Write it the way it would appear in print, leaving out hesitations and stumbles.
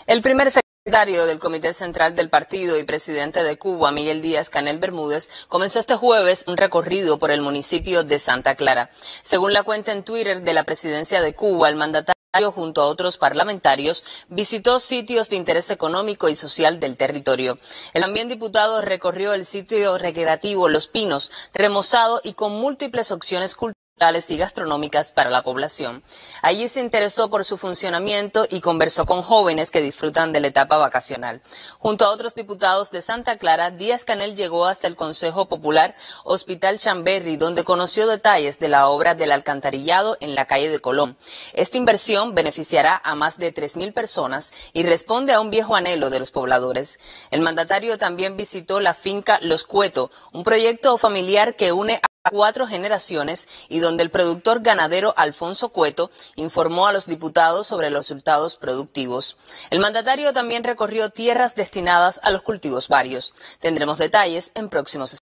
El primer secretario del Comité Central del Partido y presidente de Cuba, Miguel Díaz-Canel Bermúdez, comenzó este jueves un recorrido por el municipio de Santa Clara. Según la cuenta en Twitter de la presidencia de Cuba, el mandatario, junto a otros parlamentarios, visitó sitios de interés económico y social del territorio. El también diputado recorrió el sitio recreativo Los Pinos, remozado y con múltiples opciones culturales y gastronómicas para la población. Allí se interesó por su funcionamiento y conversó con jóvenes que disfrutan de la etapa vacacional. Junto a otros diputados de Santa Clara, Díaz-Canel llegó hasta el Consejo Popular Hospital Chamberry, donde conoció detalles de la obra del alcantarillado en la calle de Colón. Esta inversión beneficiará a más de 3.000 personas y responde a un viejo anhelo de los pobladores. El mandatario también visitó la finca Los Cueto, un proyecto familiar que une a 4 generaciones y donde el productor ganadero Alfonso Cueto informó a los diputados sobre los resultados productivos. El mandatario también recorrió tierras destinadas a los cultivos varios. Tendremos detalles en próximos